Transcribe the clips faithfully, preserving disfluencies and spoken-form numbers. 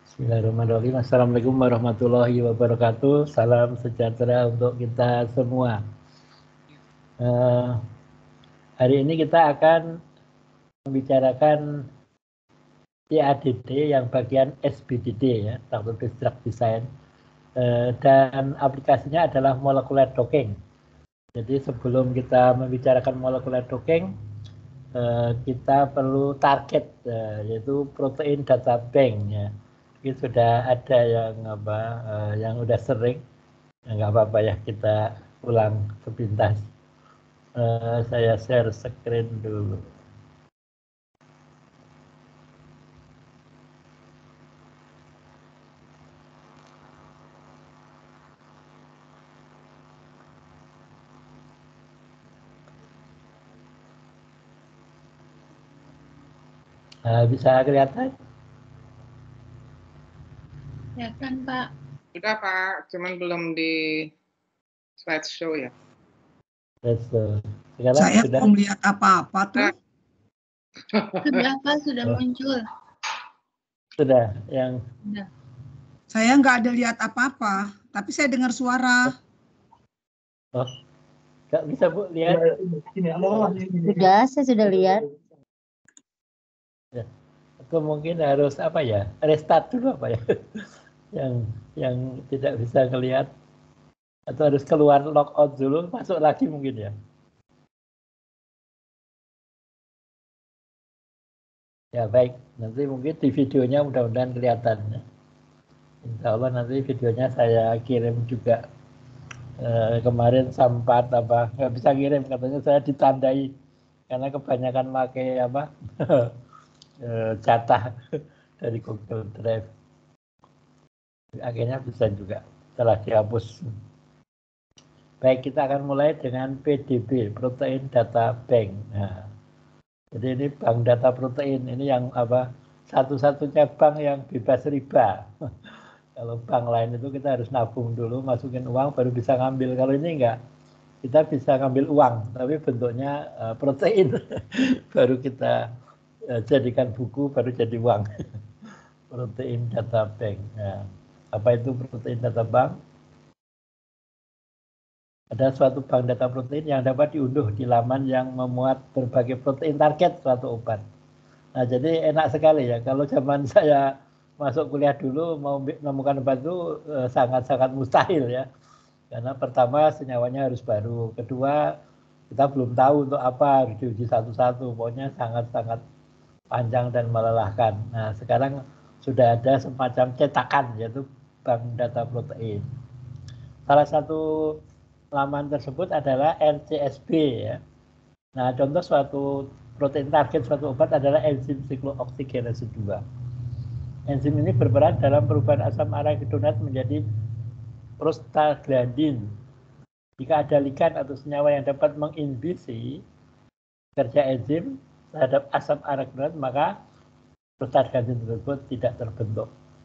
Bismillahirrahmanirrahim. Assalamualaikum warahmatullahi wabarakatuh. Salam sejahtera untuk kita semua. Uh, hari ini kita akan membicarakan C A D D yang bagian S B D D ya, Structured Drug Design. Uh, dan aplikasinya adalah molecular docking. Jadi sebelum kita membicarakan molecular docking, uh, kita perlu target, uh, yaitu protein data bank ya. Ini sudah ada yang apa, uh, yang udah sering, nggak apa-apa ya, kita ulang sepintas. Uh, saya share screen dulu. Uh, bisa kelihatan? Kelihatan, Pak. Sudah, Pak, cuman belum di slideshow ya. Slideshow. Sekarang saya sudah belum lihat apa-apa tuh. Sudah, Pak, sudah Oh. muncul. Sudah, yang Sudah. Saya nggak ada lihat apa-apa, tapi saya dengar suara. oh, nggak bisa Bu lihat. Sudah, saya sudah lihat. Ya. Atau mungkin harus apa ya, restart dulu apa ya, yang yang tidak bisa ngelihat, atau harus keluar logout dulu, masuk lagi mungkin ya. Ya baik, nanti mungkin di videonya mudah-mudahan kelihatan ya. Insya Allah nanti videonya saya kirim juga. Eh, kemarin sempat apa nggak bisa kirim, katanya saya ditandai karena kebanyakan pakai apa eh, jatah dari Google Drive. Akhirnya bisa juga setelah dihapus. Baik, kita akan mulai dengan P D B, Protein Data Bank. Nah, jadi ini bank data protein, ini yang apa, satu-satunya bank yang bebas riba. Kalau bank lain itu kita harus nabung dulu, masukin uang baru bisa ngambil. Kalau ini enggak, kita bisa ngambil uang, tapi bentuknya uh, protein. Baru kita uh, jadikan buku, baru jadi uang. Protein Data Bank. Nah, apa itu Protein Data Bank? Ada suatu bank data protein yang dapat diunduh di laman yang memuat berbagai protein target suatu obat. Nah, jadi enak sekali ya. Kalau zaman saya masuk kuliah dulu mau menemukan obat itu sangat-sangat mustahil ya. Karena pertama senyawanya harus baru, kedua kita belum tahu untuk apa, harus diuji satu-satu. Pokoknya sangat-sangat panjang dan melelahkan. Nah, sekarang sudah ada semacam cetakan, yaitu bank data protein. Salah satu laman tersebut adalah R C S B ya. Nah, contoh suatu protein target suatu obat adalah enzim siklooksiggenase dua. Enzim ini berperan dalam perubahan asam arachidonat menjadi prostaglandin. Jika ada ligan atau senyawa yang dapat menginhibisi kerja enzim terhadap asam arachidonat, maka prostaglandin tersebut tidak terbentuk.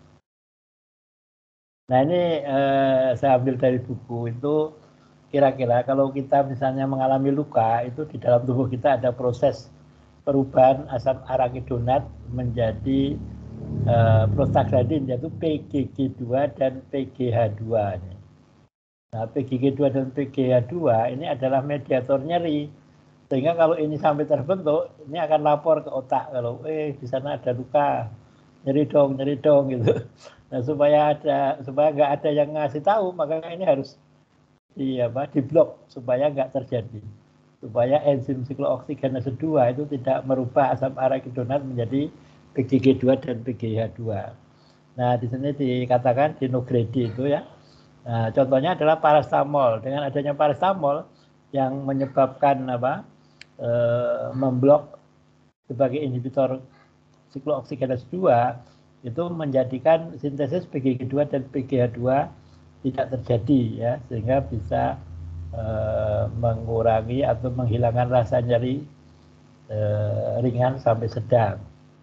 Nah, ini eh, saya ambil dari buku itu. Kira-kira kalau kita misalnya mengalami luka, itu di dalam tubuh kita ada proses perubahan asam arachidonat menjadi uh, prostaglandin, yaitu P G G dua dan P G H dua. Nah, P G G dua dan P G H dua ini adalah mediator nyeri. Sehingga kalau ini sampai terbentuk, ini akan lapor ke otak kalau eh di sana ada luka, nyeri dong, nyeri dong gitu. Nah, supaya ada supaya nggak ada yang ngasih tahu, maka ini harus di apa diblok supaya nggak terjadi, supaya enzim siklooksiggenase dua itu tidak merubah asam arachidonat menjadi P G G dua dan P G H dua. Nah, di sini dikatakan dinogredi itu ya. Nah, contohnya adalah paracetamol. Dengan adanya paracetamol yang menyebabkan apa e, memblok sebagai inhibitor siklooksiggenase dua, itu menjadikan sintesis P G G dua dan P G H dua tidak terjadi ya, sehingga bisa e, mengurangi atau menghilangkan rasa nyeri e, ringan sampai sedang.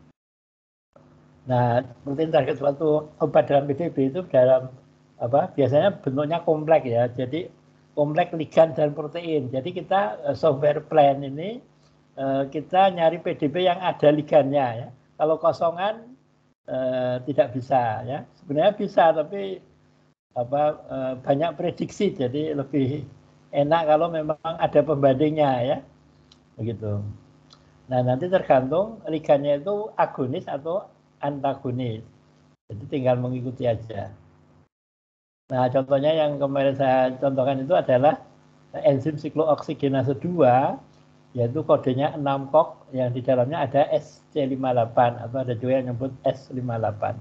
Nah, protein target suatu obat dalam P D B itu dalam apa biasanya bentuknya kompleks ya, jadi kompleks ligan dan protein. Jadi kita software plan ini e, kita nyari P D B yang ada ligannya ya. Kalau kosongan eh, tidak bisa ya. Sebenarnya bisa tapi apa eh, banyak prediksi, jadi lebih enak kalau memang ada pembandingnya ya. Begitu. Nah, nanti tergantung ligannya itu agonis atau antagonis. Jadi tinggal mengikuti aja. Nah, contohnya yang kemarin saya contohkan itu adalah enzim siklooksiggenase dua, yaitu kodenya enam kok, yang di dalamnya ada S C lima delapan, atau ada juga yang nyebut S lima delapan.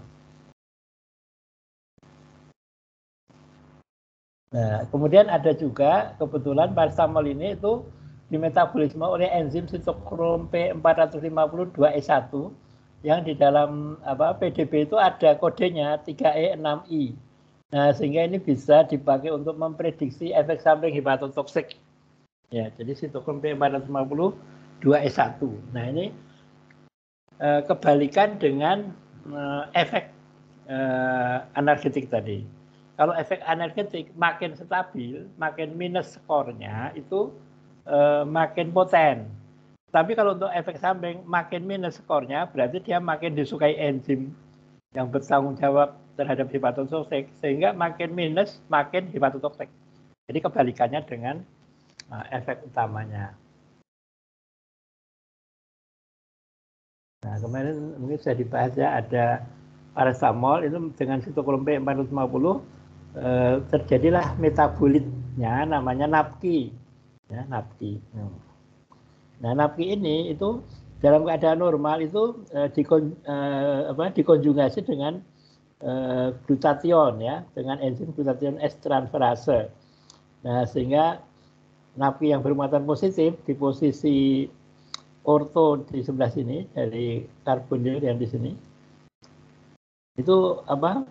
Nah, kemudian ada juga kebetulan paracetamol ini itu dimetabolisme oleh enzim sitokrom P empat lima dua E satu, yang di dalam apa P D B itu ada kodenya tiga E enam I. Nah, sehingga ini bisa dipakai untuk memprediksi efek samping hepatotoksik. Ya, jadi sitokrom P empat lima dua E satu. Nah, ini eh, kebalikan dengan eh, efek eh, analgetik tadi. Kalau efek analgetik makin stabil, makin minus skornya itu eh, makin poten. Tapi kalau untuk efek samping makin minus skornya, berarti dia makin disukai enzim yang bertanggung jawab terhadap hepatotoksik, sehingga makin minus makin hepatotoksik. Jadi kebalikannya dengan uh, efek utamanya. Nah, kemarin mungkin sudah dibahas ya, ada paracetamol itu dengan sitokrom P empat lima nol eh, terjadilah metabolitnya namanya NAPQI. Ya, NAPQI. Nah, NAPQI ini itu dalam keadaan normal itu eh, dikon, eh, apa, dikonjugasi dengan eh, glutathione ya, dengan enzim glutathione S transferase. Nah, sehingga NAPQI yang bermuatan positif di posisi orto di sebelah sini dari karbonil yang di sini itu apa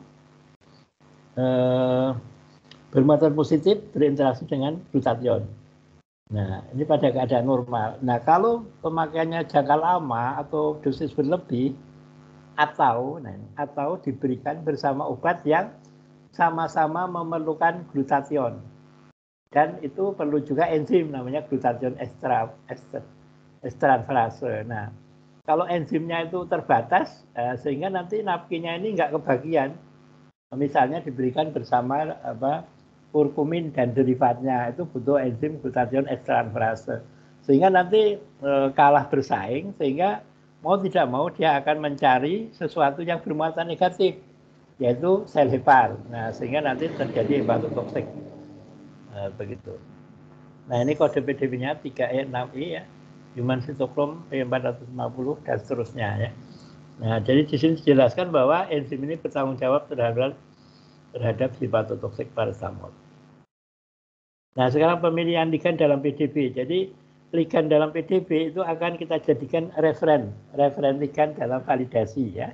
eh, bermuatan positif berinteraksi dengan glutathione. Nah, ini pada keadaan normal. Nah, kalau pemakaiannya jangka lama atau dosis berlebih atau nah, atau diberikan bersama obat yang sama-sama memerlukan glutathione. Dan itu perlu juga enzim namanya glutathione estra, ester, transferase. Nah, kalau enzimnya itu terbatas eh, sehingga nanti NAPQI-nya ini nggak kebagian. Misalnya diberikan bersama apa kurkumin dan derivatnya, itu butuh enzim glutathione S transferase, sehingga nanti e, kalah bersaing, sehingga mau tidak mau dia akan mencari sesuatu yang bermuatan negatif, yaitu sel hepar. Nah, sehingga nanti terjadi hepatotoksik e, begitu. Nah, ini kode P D B-nya tiga E enam I ya, human sitokrom P empat lima nol dan seterusnya ya. Nah, jadi di sini dijelaskan bahwa enzim ini bertanggung jawab terhadap terhadap hepatotoksik paracetamol. Nah, sekarang pemilihan ligan dalam P D B. Jadi ligan dalam P D B itu akan kita jadikan referen, referen ligan dalam validasi ya.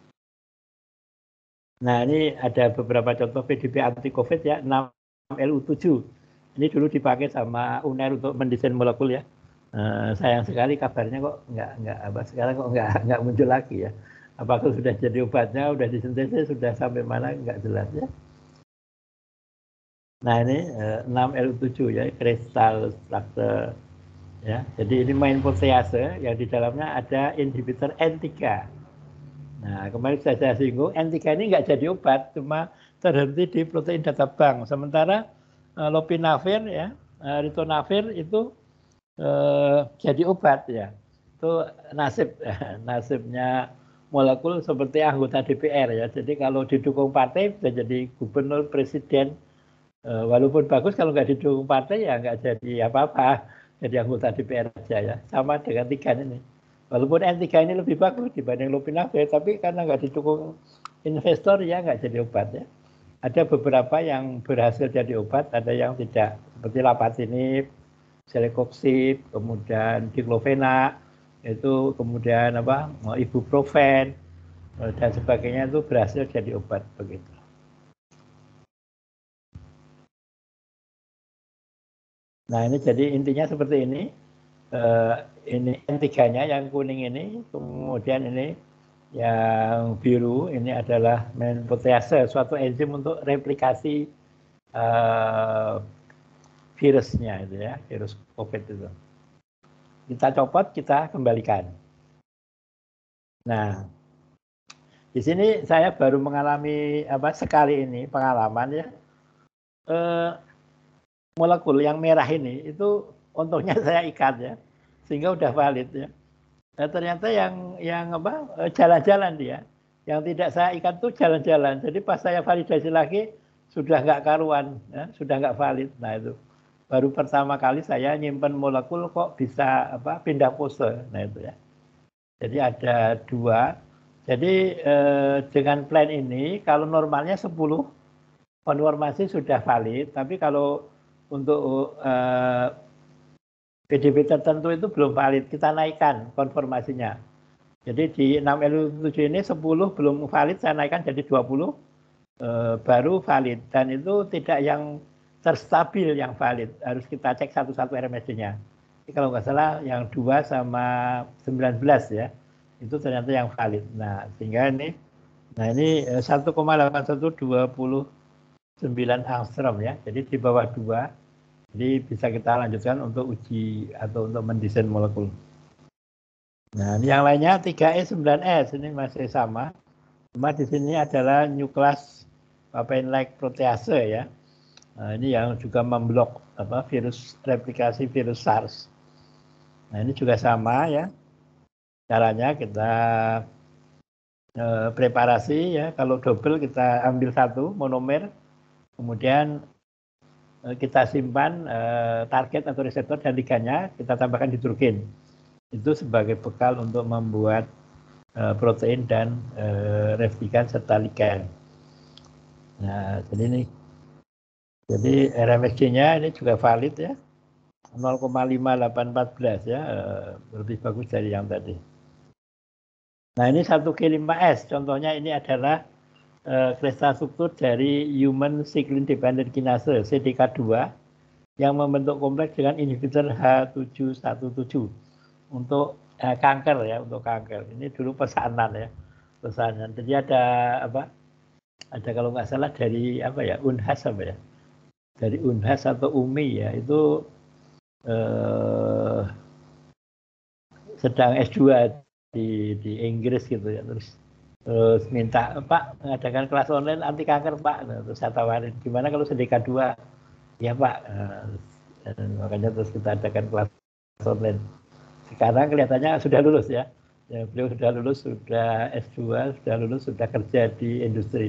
Nah, ini ada beberapa contoh P D B anti-COVID ya, enam L U tujuh. Ini dulu dipakai sama U N E R untuk mendesain molekul ya. Uh, sayang sekali kabarnya kok nggak nggak apa sekarang kok nggak nggak muncul lagi ya. Apakah sudah jadi obatnya, sudah disintesis, sudah sampai mana nggak jelas ya. Nah, ini uh, enam L U tujuh ya, kristal struktur ya. Jadi ini main protease yang di dalamnya ada inhibitor N tiga. Nah, kemarin saya, saya singgung, N tiga ini nggak jadi obat, cuma terhenti di protein data bank. Sementara uh, lopinavir ya, uh, ritonavir itu uh, jadi obat ya. Itu nasib nasibnya molekul seperti anggota D P R ya. Jadi kalau didukung partai bisa jadi gubernur, presiden. Uh, walaupun bagus, kalau nggak didukung partai ya nggak jadi apa-apa. Jadi anggota D P R aja ya. Sama dengan tiga ini. Walaupun N tiga ini lebih bagus dibanding lopinavir, tapi karena nggak didukung investor ya nggak jadi obat ya. Ada beberapa yang berhasil jadi obat, ada yang tidak, seperti lapatinib, celecoxib, kemudian diclofenac, itu kemudian apa ibuprofen dan sebagainya, itu berhasil jadi obat begitu. Nah, ini jadi intinya seperti ini. Uh, ini N tiga-nya yang kuning ini, kemudian ini yang biru ini adalah protease, suatu enzim untuk replikasi uh, virusnya itu ya, virus COVID itu. Kita copot, kita kembalikan. Nah, Di sini saya baru mengalami apa sekali ini pengalaman ya. Eh, molekul yang merah ini itu untungnya saya ikat ya, sehingga udah valid ya. Nah, ternyata yang yang apa jalan-jalan dia, yang tidak saya ikat tuh jalan-jalan. Jadi pas saya validasi lagi sudah nggak karuan, ya, sudah nggak valid. Nah itu baru pertama kali saya nyimpen molekul kok bisa apa pindah pose. Nah itu ya. Jadi ada dua. Jadi eh, dengan plan ini kalau normalnya sepuluh konformasi sudah valid, tapi kalau untuk eh, P D B tertentu itu belum valid, kita naikkan konformasinya. Jadi di enam L tujuh ini sepuluh belum valid, saya naikkan jadi dua puluh eh, baru valid. Dan itu tidak yang terstabil yang valid, harus kita cek satu-satu R M S D-nya. Jadi kalau nggak salah yang dua sama sembilan belas ya, itu ternyata yang valid. Nah sehingga ini, nah ini satu koma delapan satu dua puluh sembilan angstrom ya, jadi di bawah dua. Jadi bisa kita lanjutkan untuk uji atau untuk mendesain molekul. Nah, ini yang lainnya tiga E sembilan S ini masih sama. Cuma di sini adalah nukleus papain-like protease ya. Nah, ini yang juga memblok apa virus replikasi virus SARS. Nah, ini juga sama ya. Caranya kita eh, preparasi ya. Kalau double kita ambil satu monomer, kemudian kita simpan eh, target atau reseptor dan liganya, kita tambahkan hidrogen. Itu sebagai bekal untuk membuat eh, protein dan eh, replikan serta ligan. Nah, jadi ini, jadi R M S D-nya ini juga valid ya, nol koma lima delapan empat ya, eh, lebih bagus dari yang tadi. Nah, ini satu G lima S, contohnya ini adalah kristal struktur dari Human Cyclin Dependent Kinase C D K dua yang membentuk kompleks dengan inhibitor H tujuh satu tujuh untuk eh, kanker ya, untuk kanker. Ini dulu pesanan ya, pesanan. Jadi ada apa? Ada kalau nggak salah dari apa ya, Unhas apa ya? Dari Unhas atau Umi ya, itu eh, sedang S dua di di Inggris gitu ya, terus terus minta, Pak mengadakan kelas online anti kanker Pak. Nah, terus saya tawarin gimana kalau C D K dua, ya Pak. Nah, dan makanya terus kita adakan kelas online. Sekarang kelihatannya sudah lulus ya, ya beliau sudah lulus, sudah S dua, sudah lulus, sudah kerja di industri.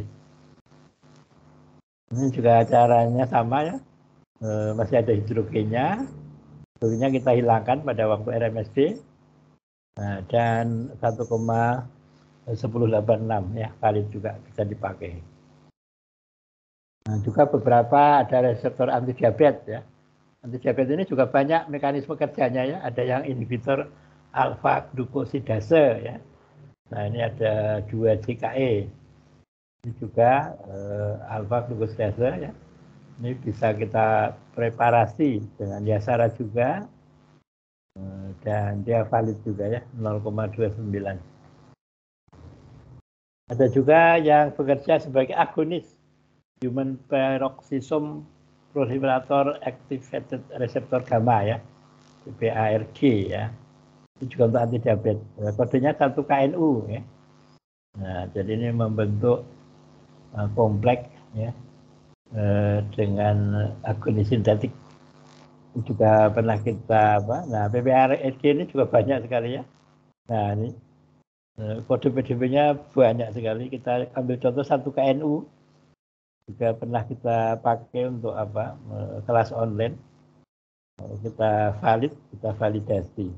Ini juga caranya sama ya, e, masih ada hidrogennya, hidrogennya kita hilangkan pada waktu R M S D. Nah, dan satu koma sepuluh delapan enam ya, valid juga bisa dipakai. Nah, juga beberapa ada reseptor anti diabetes ya. Anti diabetes ini juga banyak mekanisme kerjanya ya. Ada yang inhibitor alfa glukosidase ya. Nah, ini ada dua J K E. Ini juga eh, alfa glukosidase ya. Ini bisa kita preparasi dengan Yasara juga. Eh, dan dia valid juga ya, nol koma dua sembilan. Ada juga yang bekerja sebagai agonis Human Peroxisome Proliferator Activated Receptor Gamma ya, P A R G ya. Itu juga untuk anti diabetes. Ya, kodenya satu K N U ya. Nah, jadi ini membentuk uh, kompleks ya uh, dengan agonis sintetik. Ini juga pernah kita apa? Nah, P P A R G ini juga banyak sekali ya. Nah, ini kode P D B-nya banyak sekali. Kita ambil contoh satu K N U, juga pernah kita pakai untuk apa, kelas online. Kita valid, kita validasi.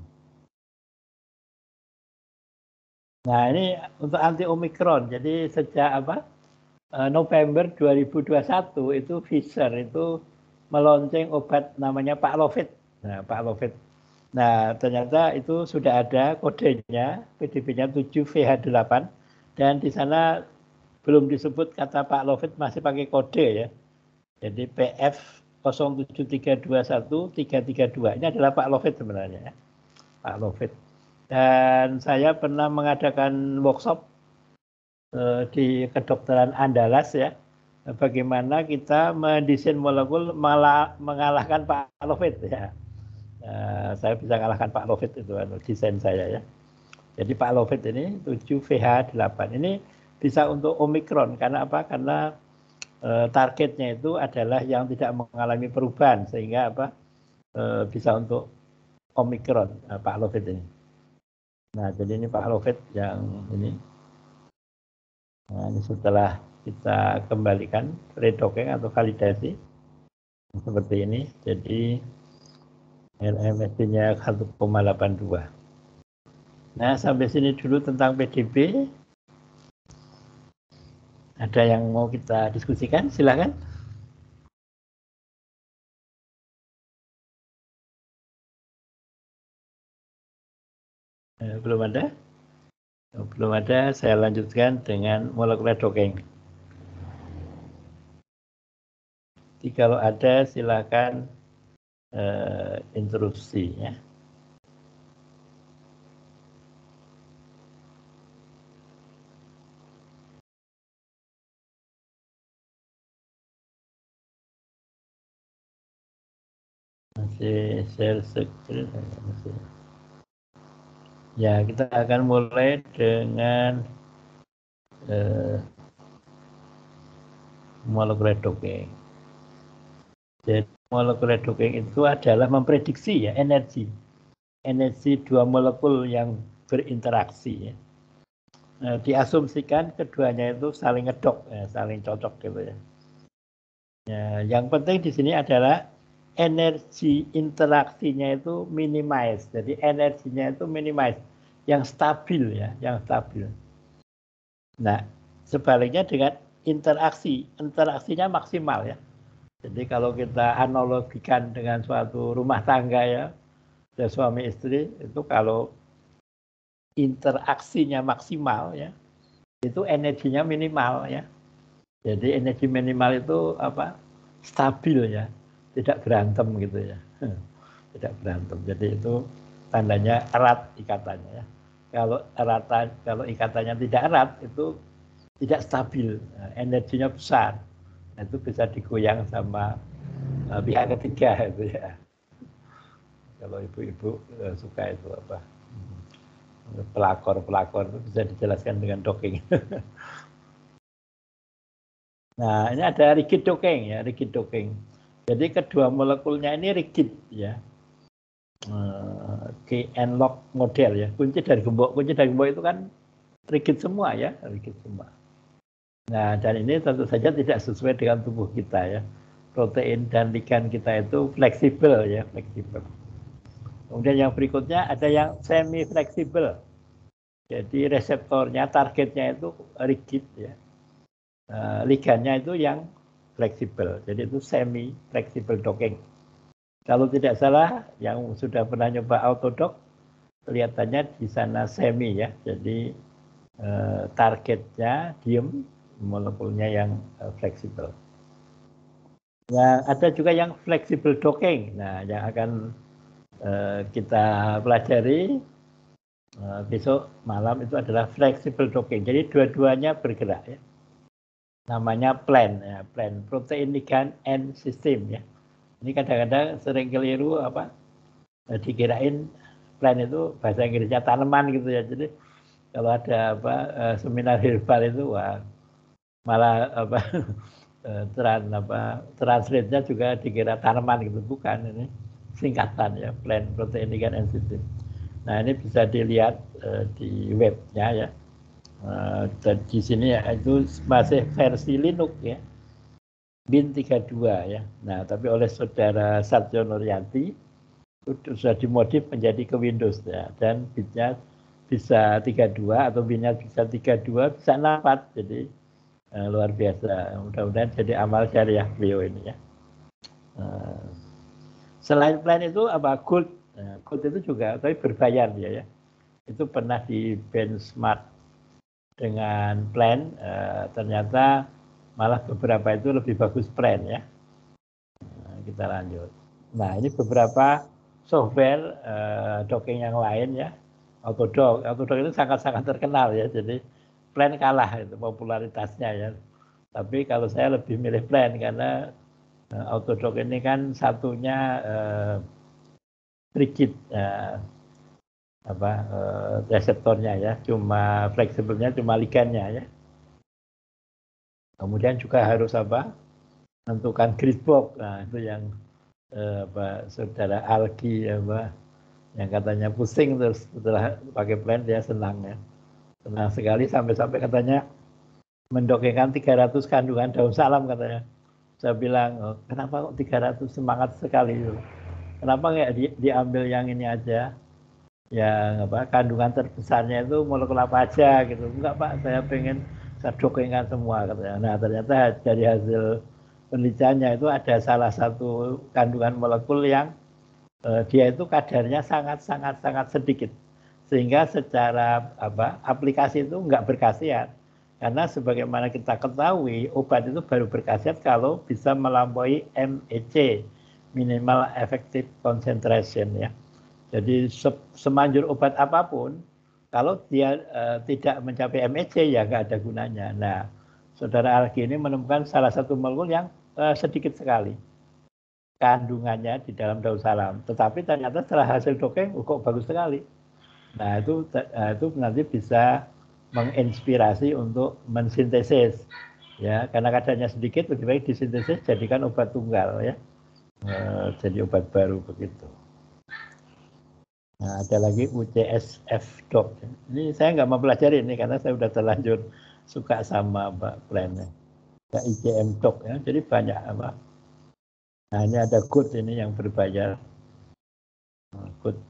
Nah ini untuk anti Omicron. Jadi sejak apa, November dua ribu dua puluh satu itu Pfizer itu melonceng obat namanya Paxlovid. Nah Paxlovid. Nah, ternyata itu sudah ada kodenya, P D B-nya tujuh V H delapan, dan di sana belum disebut kata Paxlovid, masih pakai kode ya. Jadi P F nol tujuh tiga dua satu tiga tiga dua. Ini adalah Paxlovid sebenarnya ya. Paxlovid. Dan saya pernah mengadakan workshop eh, di kedokteran Andalas ya. Bagaimana kita mendesain molekul mengalahkan Paxlovid ya. Nah, saya bisa kalahkan Paxlovid itu desain saya ya. Jadi Paxlovid ini tujuh V H delapan. Ini bisa untuk Omikron. Karena apa? Karena eh, targetnya itu adalah yang tidak mengalami perubahan, sehingga apa? Eh, bisa untuk Omikron, eh, Pak Lovit ini. Nah, jadi ini Pak Lovit yang ini. Nah, ini setelah kita kembalikan redocking atau validasi seperti ini. Jadi L M S D-nya satu koma delapan dua. Nah, sampai sini dulu tentang P D B. Ada yang mau kita diskusikan? Silakan. Eh, belum ada? Oh, belum ada, saya lanjutkan dengan molekuler docking. Jadi kalau ada, silakan eh, interupsi ya. Masih share screen. Masih. Ya, kita akan mulai dengan eh, molekuler docking. Jadi molekuler docking itu adalah memprediksi ya energi, energi dua molekul yang berinteraksi. Ya. Nah, diasumsikan keduanya itu saling ngedok, ya, saling cocok gitu ya. Ya. Yang penting di sini adalah energi interaksinya itu minimize. Jadi energinya itu minimize, yang stabil ya, yang stabil. Nah, sebaliknya dengan interaksi, interaksinya maksimal ya. Jadi kalau kita analogikan dengan suatu rumah tangga ya, ya suami istri itu kalau interaksinya maksimal ya, itu energinya minimal ya. Jadi energi minimal itu apa? Stabil ya, tidak berantem gitu ya, tidak berantem. Jadi itu tandanya erat ikatannya ya. Kalau eratan, kalau ikatannya tidak erat itu tidak stabil, energinya besar. Nah, itu bisa digoyang sama uh, pihak ketiga itu ya. Kalau ibu-ibu uh, suka itu apa pelakor-pelakor itu bisa dijelaskan dengan docking. Nah, ini ada rigid docking ya, rigid docking. Jadi kedua molekulnya ini rigid ya. Uh, key and lock model ya. Kunci dari gembok, kunci dari gembok itu kan rigid semua ya, rigid semua. Nah, dan ini tentu saja tidak sesuai dengan tubuh kita ya. Protein dan ligan kita itu fleksibel ya, fleksibel. Kemudian yang berikutnya ada yang semi fleksibel. Jadi reseptornya, targetnya itu rigid ya. Uh, ligannya itu yang fleksibel. Jadi itu semi fleksibel docking. Kalau tidak salah, yang sudah pernah nyoba autodock, kelihatannya di sana semi ya. Jadi uh, targetnya diem, molekulnya yang uh, fleksibel. Yang ada juga yang fleksibel docking. Nah, yang akan uh, kita pelajari uh, besok malam itu adalah fleksibel docking. Jadi dua-duanya bergerak ya. Namanya plan, ya, plan protein ligand end system ya. Ini kadang-kadang sering keliru apa? Dikirain plan itu bahasa Inggrisnya tanaman gitu ya. Jadi kalau ada apa uh, seminar herbal itu wah malah apa trans apa translate-nya juga dikira tanaman gitu, bukan, ini singkatan ya, plant protein ligand and system. Nah, ini bisa dilihat uh, di webnya ya. Uh, dan di sini ya itu masih versi Linux ya, bin tiga puluh dua ya. Nah, tapi oleh saudara Satyo Nuryanti itu sudah dimodif menjadi ke Windows ya, dan bitnya bisa tiga puluh dua atau binnya bisa tiga puluh dua, bisa enam puluh empat. Jadi Uh, luar biasa, mudah-mudahan jadi amal syariah beliau ini ya. Uh, selain plan itu apa gold, uh, gold itu juga tapi berbayar dia ya. Itu pernah di benchmark dengan plan, uh, ternyata malah beberapa itu lebih bagus plan ya. Uh, kita lanjut. Nah, ini beberapa software uh, docking yang lain ya. Autodock, Autodock itu sangat-sangat terkenal ya. Jadi plan kalah itu popularitasnya ya. Tapi kalau saya lebih milih plan karena uh, Autodock ini kan satunya uh, rigid uh, apa uh, reseptornya ya, cuma fleksibelnya cuma ligannya ya. Kemudian juga harus apa? Menentukan grid box. Nah, itu yang eh, apa, saudara Algi apa, yang katanya pusing terus setelah pakai plan dia senang ya. Senang sekali sampai-sampai katanya mendongengkan tiga ratus kandungan daun salam katanya. Saya bilang, oh, kenapa kok tiga ratus, semangat sekali itu. Kenapa nggak di, diambil yang ini aja, yang apa kandungan terbesarnya itu molekul apa aja gitu. Enggak Pak, saya pengen saya dongengkan semua katanya. Nah ternyata dari hasil penelitiannya itu ada salah satu kandungan molekul yang eh, dia itu kadarnya sangat sangat sangat sedikit, sehingga secara apa aplikasi itu nggak berkhasiat. Karena sebagaimana kita ketahui, obat itu baru berkhasiat kalau bisa melampaui M E C, minimal effective concentration ya. Jadi se semanjur obat apapun, kalau dia uh, tidak mencapai M E C ya nggak ada gunanya. Nah, saudara Algi ini menemukan salah satu molekul yang uh, sedikit sekali kandungannya di dalam daun salam. Tetapi ternyata setelah hasil dongeng, oh, kok bagus sekali. Nah itu, uh, itu nanti bisa menginspirasi untuk mensintesis ya, karena kadarnya sedikit lebih baik disintesis jadikan obat tunggal ya, e, jadi obat baru begitu. Nah ada lagi U C S F doc, ini saya nggak mau pelajari ini karena saya udah terlanjur suka sama Mbak plannya. Ada I C M doc ya, jadi banyak apa. Nah ini ada good ini yang berbayar, good.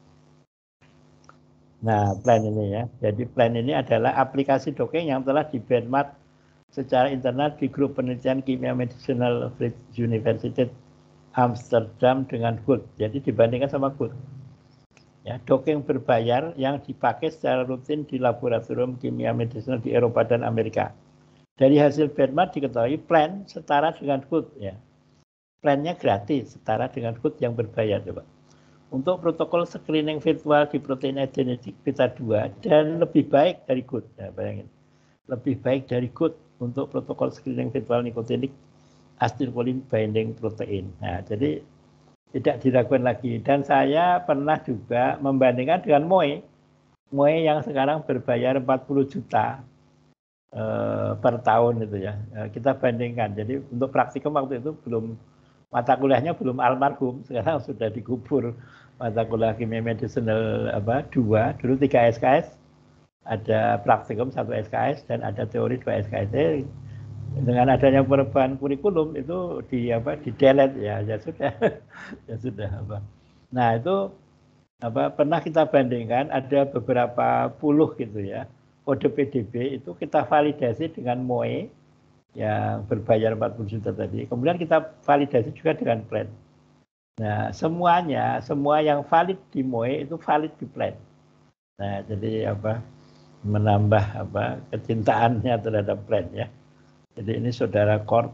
Nah, plan ini ya. Jadi plan ini adalah aplikasi dongeng yang telah di-benchmark secara internal di grup penelitian kimia medicinal University Amsterdam dengan Good. Jadi dibandingkan sama Good. Ya, dongeng berbayar yang dipakai secara rutin di laboratorium kimia medicinal di Eropa dan Amerika. Dari hasil benchmark diketahui plan setara dengan Good ya. Plannya gratis setara dengan Good yang berbayar coba. Untuk protokol screening virtual di protein genetik beta dua dan lebih baik dari Good. Nah, bayangin. Lebih baik dari Good untuk protokol screening virtual nikotinik acetylcholine binding protein. Nah, jadi tidak diragukan lagi. Dan saya pernah juga membandingkan dengan Moe. Moe yang sekarang berbayar empat puluh juta eh, per tahun itu ya. Kita bandingkan. Jadi untuk praktikum waktu itu belum, mata kuliahnya belum almarhum, sekarang sudah dikubur. Mata kuliah kimia medicinal apa dua, dulu tiga S K S, ada praktikum satu S K S dan ada teori dua S K S. Dengan adanya perubahan kurikulum itu di apa di delete ya, ya sudah, ya sudah apa. Nah itu apa pernah kita bandingkan ada beberapa puluh gitu ya kode P D B itu kita validasi dengan Moe yang berbayar empat puluh juta tadi. Kemudian kita validasi juga dengan plan. Nah, semuanya, semua yang valid di Moe itu valid di plan. Nah, jadi apa? Menambah apa? Kecintaannya terhadap plan ya. Jadi ini saudara Korb,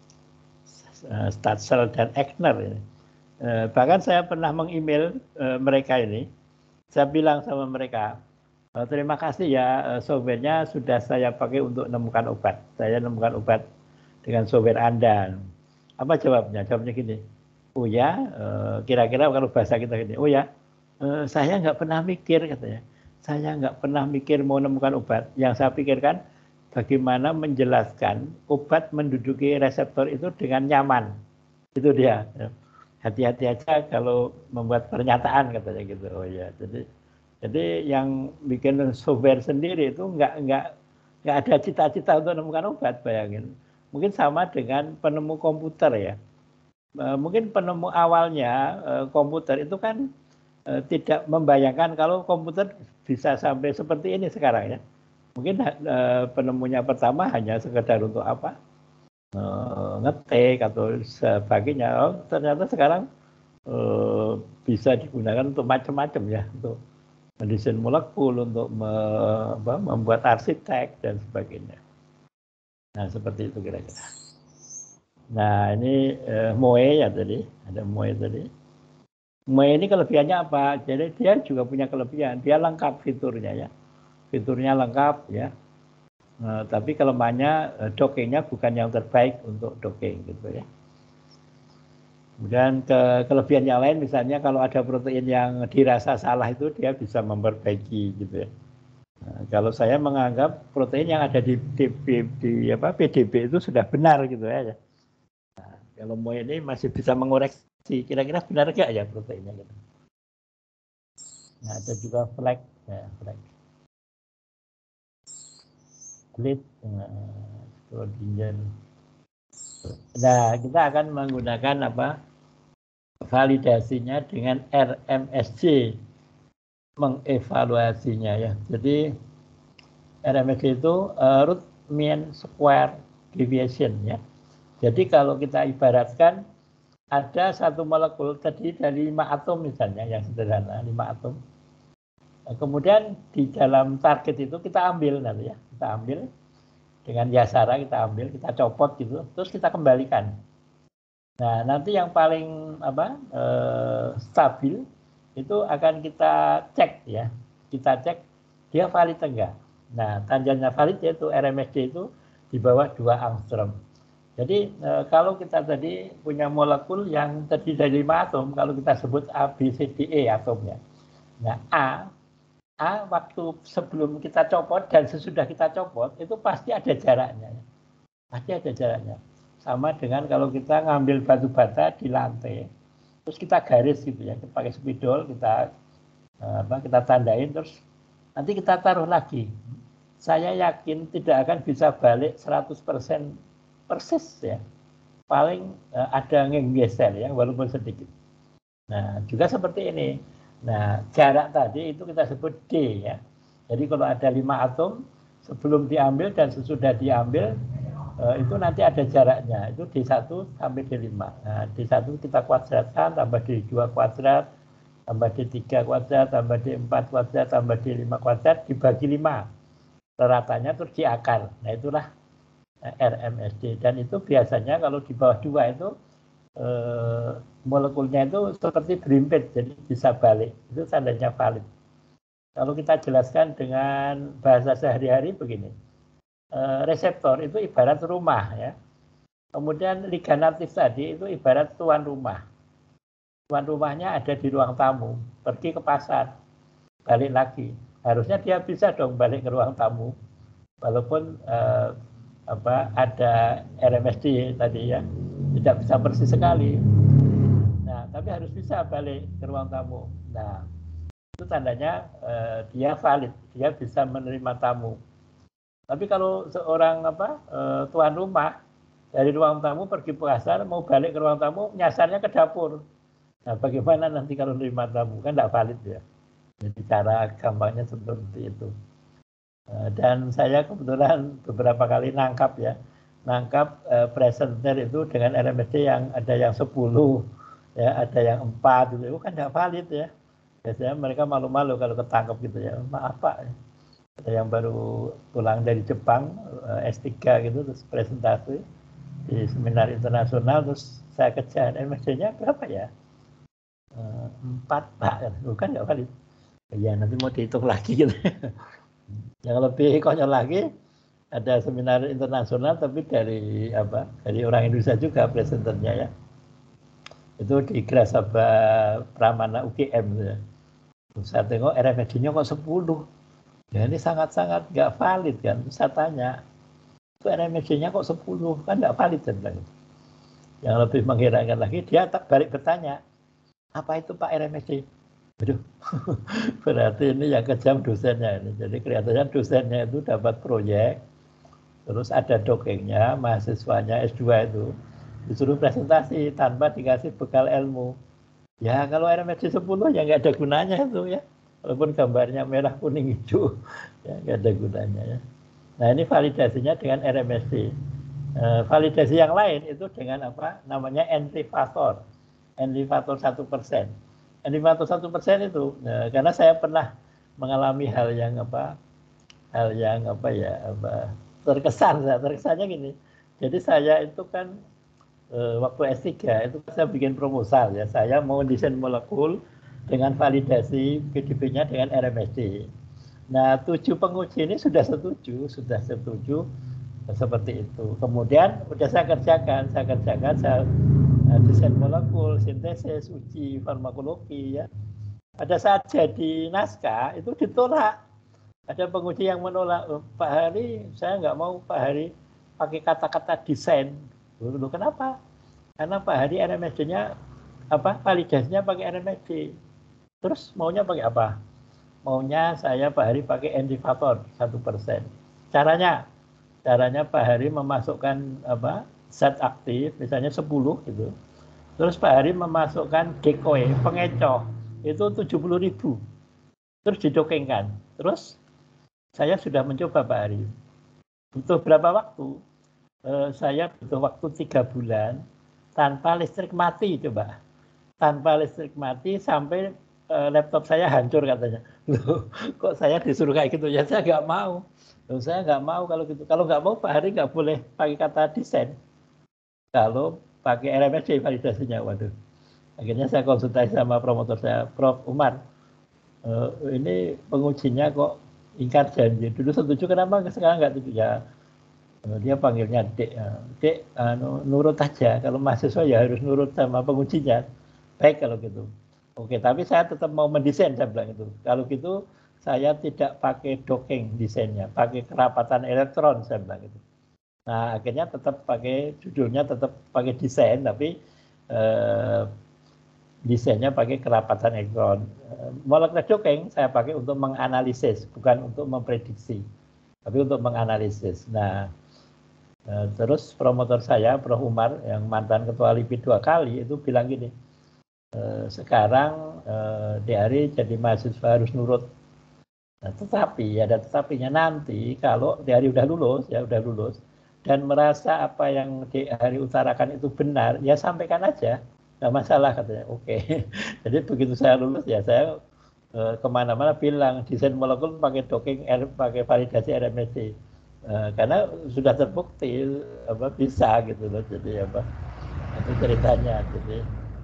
Statsel dan Ekner ini. Eh, bahkan saya pernah meng-email eh, mereka ini. Saya bilang sama mereka, oh, terima kasih ya, softwarenya sudah saya pakai untuk menemukan obat. Saya menemukan obat dengan software Anda. Apa jawabnya? Jawabnya gini, oh ya, kira-kira kalau bahasa kita gini, oh ya, saya nggak pernah mikir katanya. Saya nggak pernah mikir mau menemukan obat. Yang saya pikirkan, bagaimana menjelaskan obat menduduki reseptor itu dengan nyaman. Itu dia. Hati-hati aja kalau membuat pernyataan katanya gitu. Oh ya, jadi jadi yang bikin software sendiri itu nggak nggak nggak ada cita-cita untuk menemukan obat, bayangin. Mungkin sama dengan penemu komputer ya. Mungkin penemu awalnya komputer itu kan tidak membayangkan kalau komputer bisa sampai seperti ini sekarang ya. Mungkin penemunya pertama hanya sekedar untuk apa? Ngetik atau sebagainya. Oh, ternyata sekarang uh, bisa digunakan untuk macam-macam ya, untuk mendesain molekul, untuk me, apa, membuat arsitek dan sebagainya. Nah seperti itu kira-kira. Nah ini uh, Moe ya tadi, ada Moe tadi. Moe ini kelebihannya apa? Jadi dia juga punya kelebihan, dia lengkap fiturnya ya, fiturnya lengkap ya. Nah, tapi kelemahannya dongengnya bukan yang terbaik untuk dongeng gitu ya. Kemudian ke kelebihan yang lain misalnya kalau ada protein yang dirasa salah itu dia bisa memperbaiki gitu ya. Nah, kalau saya menganggap protein yang ada di, di, di, di apa, P D B itu sudah benar gitu ya. Nah, kalau mau ini masih bisa mengoreksi kira-kira benar nggak ya proteinnya gitu. Nah, ada juga flag, ya, flag. Split, nah, nah, kita akan menggunakan apa? Validasinya dengan R M S J, mengevaluasinya ya. Jadi R M S J itu uh, root mean square deviation ya. Jadi kalau kita ibaratkan ada satu molekul terdiri dari lima atom misalnya yang sederhana, lima atom. Nah, kemudian di dalam target itu kita ambil nanti ya, kita ambil dengan Yasara kita ambil, kita copot gitu, terus kita kembalikan. Nah, nanti yang paling apa eh, stabil itu akan kita cek ya, kita cek dia valid enggak. Nah, tandanya valid yaitu R M S J itu di bawah dua angstrom. Jadi eh, kalau kita tadi punya molekul yang terdiri dari lima atom, kalau kita sebut A, B, C, D, E atomnya. Nah, A, A waktu sebelum kita copot dan sesudah kita copot itu pasti ada jaraknya. Pasti ada jaraknya. Sama dengan kalau kita ngambil batu bata di lantai, terus kita garis gitu ya, kita pakai spidol, kita eh, apa, kita tandain, terus nanti kita taruh lagi. Saya yakin tidak akan bisa balik seratus persen persis ya, paling uh, ada ngegeser ya, walaupun sedikit. Nah, juga seperti ini. Nah, jarak tadi itu kita sebut D ya. Jadi kalau ada lima atom, sebelum diambil dan sesudah diambil, uh, itu nanti ada jaraknya. Itu D satu sampai D lima. Nah, D satu kita kuadratkan, tambah D dua kuadrat, tambah D tiga kuadrat, tambah D empat kuadrat, tambah D lima kuadrat, dibagi lima. Ratanya terus diakar. Nah, itulah R M S J, dan itu biasanya kalau di bawah dua itu eh, molekulnya itu seperti berimpit, jadi bisa balik, itu tandanya valid. Kalau kita jelaskan dengan bahasa sehari-hari begini, eh, reseptor itu ibarat rumah ya, kemudian liganatif tadi itu ibarat tuan rumah. Tuan rumahnya ada di ruang tamu, pergi ke pasar, balik lagi, harusnya dia bisa dong balik ke ruang tamu, walaupun eh, apa ada R M S J tadi ya, tidak bisa persis sekali. Nah, tapi harus bisa balik ke ruang tamu. Nah, itu tandanya eh, dia valid, dia bisa menerima tamu. Tapi kalau seorang apa eh, tuan rumah dari ruang tamu pergi ke pasar, mau balik ke ruang tamu, nyasarnya ke dapur. Nah, bagaimana nanti kalau menerima tamu? Kan tidak valid ya. Jadi cara gampangnya seperti itu. Dan saya kebetulan beberapa kali nangkap ya, nangkap eh, presenter itu dengan R M S J yang ada yang sepuluh, ya ada yang empat gitu, itu kan tidak valid ya. Biasanya mereka malu-malu kalau ketangkep gitu ya, maaf Pak. Ada yang baru pulang dari Jepang, eh, S tiga gitu, terus presentasi di seminar internasional, terus saya kejar, R M S J-nya berapa ya? Eh, empat Pak, bukan nggak valid. Ya nanti mau dihitung lagi gitu. Yang lebih konyol lagi, ada seminar internasional tapi dari apa? Dari orang Indonesia juga presenternya ya. Itu di Grasaba Pramana U G M ya. Saya tengok R M S J-nya kok sepuluh. Ya ini sangat-sangat nggak valid kan. Saya tanya, itu R M S J-nya kok sepuluh? Kan nggak valid kan. Yang lebih mengherankan lagi, dia tak balik bertanya, apa itu Pak R M S J? Aduh, berarti ini yang kejam dosennya ini. Jadi kelihatannya dosennya itu dapat proyek, terus ada dokengnya, mahasiswanya S dua itu disuruh presentasi tanpa dikasih bekal ilmu. Ya kalau R M S J sepuluh ya nggak ada gunanya itu ya. Walaupun gambarnya merah, kuning, hijau, ya nggak ada gunanya ya. Nah ini validasinya dengan R M S J. E, validasi yang lain itu dengan apa? Namanya entry factor, entry factor satu persen. lima puluh satu persen itu, nah, karena saya pernah mengalami hal yang apa, hal yang apa ya, apa, terkesan, terkesannya gini. Jadi saya itu kan e, waktu S tiga itu saya bikin proposal ya, saya mau desain molekul dengan validasi P D B-nya dengan R M S J. Nah, tujuh penguji ini sudah setuju, sudah setuju seperti itu. Kemudian udah saya kerjakan, saya kerjakan, saya desain molekul, sintesis, uji farmakologi ya. Pada saat jadi naskah itu ditolak. Ada penguji yang menolak, oh, Pak Hari, saya nggak mau Pak Hari pakai kata-kata desain. Loh, kenapa? Karena Pak Hari R M S D-nya apa? Validasinya pakai R M S D. Terus maunya pakai apa? Maunya saya Pak Hari pakai endivator satu persen. Caranya, caranya Pak Hari memasukkan apa? Zat aktif, misalnya sepuluh gitu. Terus Pak Hari memasukkan decoy, pengecoh, itu tujuh puluh ribu. Terus didokengkan. Terus saya sudah mencoba Pak Hari. Butuh berapa waktu? Eh, saya butuh waktu tiga bulan tanpa listrik mati coba. Tanpa listrik mati sampai eh, laptop saya hancur katanya. Loh, kok saya disuruh kayak gitu? Ya saya nggak mau. Loh, saya nggak mau kalau gitu. Kalau nggak mau Pak Hari nggak boleh pakai kata desain. Kalau pakai R M S D validasinya, waduh. Akhirnya saya konsultasi sama promotor saya, Prof Umar. Uh, ini pengujinya kok ingkar janji. Dulu setuju, kenapa sekarang nggak setuju? Ya, dia panggilnya Dek. Dek, anu, nurut aja. Kalau mahasiswa ya harus nurut sama pengujinya. Baik kalau gitu. Oke, tapi saya tetap mau mendesain, saya bilang itu. Kalau gitu, saya tidak pakai docking desainnya, pakai kerapatan elektron, saya bilang itu. Nah, akhirnya tetap pakai, judulnya tetap pakai desain, tapi eh, desainnya pakai kerapatan elektron. Molekular docking saya pakai untuk menganalisis, bukan untuk memprediksi, tapi untuk menganalisis. Nah, terus promotor saya, Prof Umar, yang mantan ketua LIPI dua kali, itu bilang gini, sekarang D R I jadi mahasiswa harus nurut. Nah, tetapi ada tetapinya, nanti kalau D R I udah lulus, ya udah lulus, dan merasa apa yang D R I utarakan itu benar, ya sampaikan aja. Nggak masalah katanya. Oke. Jadi begitu saya lulus ya saya eh, kemana-mana bilang desain molekul pakai docking, pakai validasi R M S D. Eh, karena sudah terbukti apa bisa gitu loh. Jadi apa itu ceritanya. Jadi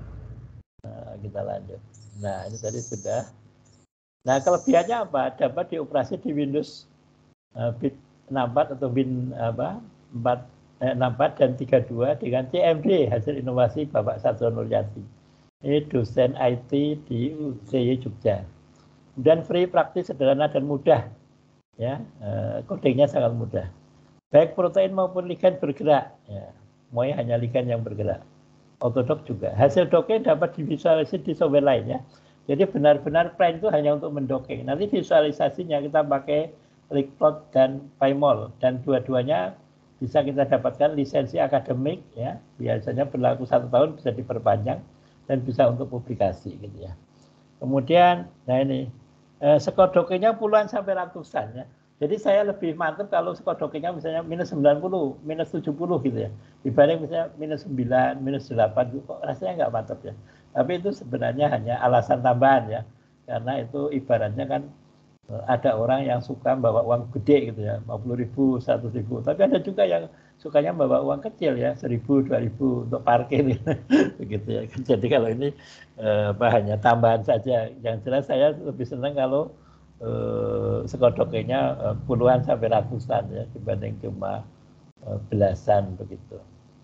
nah, kita lanjut. Nah ini tadi sudah. Nah kelebihannya apa? Dapat dioperasi di Windows eh, bit enam puluh empat atau Win apa empat enam puluh empat dan tiga puluh dua dengan C M D, hasil inovasi Bapak Satrio Nuryati. Ini dosen I T di U C Y Jogja. Dan free, praktis, sederhana dan mudah. Ya, eh, codingnya sangat mudah. Baik protein maupun ligan bergerak. Ya, semuanya hanya ligan yang bergerak. Autodoc juga. Hasil docking dapat divisualisasi di software lainnya. Jadi benar-benar plan itu hanya untuk mendocking. Nanti visualisasinya kita pakai Lickplot dan PyMol, dan dua-duanya bisa kita dapatkan lisensi akademik, ya biasanya berlaku satu tahun, bisa diperpanjang dan bisa untuk publikasi gitu ya. Kemudian, nah ini eh, skor dockingnya puluhan sampai ratusan ya. Jadi saya lebih mantap kalau skor dockingnya misalnya minus sembilan puluh, minus tujuh puluh gitu ya, dibanding misalnya minus sembilan, minus delapan, kok rasanya nggak mantap ya. Tapi itu sebenarnya hanya alasan tambahan ya, karena itu ibaratnya kan ada orang yang suka bawa uang gede gitu ya, lima puluh ribu, seratus ribu. Tapi ada juga yang sukanya bawa uang kecil ya, seribu, dua ribu untuk parkir gitu. Begitu ya. Jadi kalau ini eh, apa, hanya tambahan saja. Yang jelas saya lebih senang kalau eh, skor dockingnya eh, puluhan sampai ratusan ya, dibanding cuma eh, belasan begitu.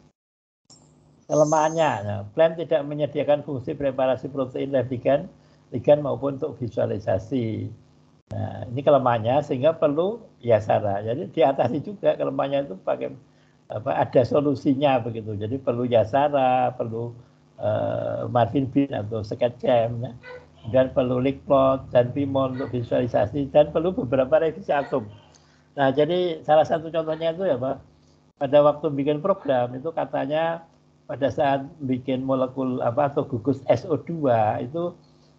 Kelemahannya, nah, plan tidak menyediakan fungsi preparasi protein ligan, ligan maupun untuk visualisasi. Nah, ini kelemahannya, sehingga perlu Yasara. Jadi diatasi juga kelemahannya itu pakai apa? Ada solusinya begitu. Jadi perlu Yasara, perlu uh, Marvin Bean atau SketchCam, ya. Dan perlu Lickplot dan PyMol untuk visualisasi, dan perlu beberapa revisi atom. Nah, jadi salah satu contohnya itu ya Pak, pada waktu bikin program itu katanya pada saat bikin molekul apa atau gugus S O dua itu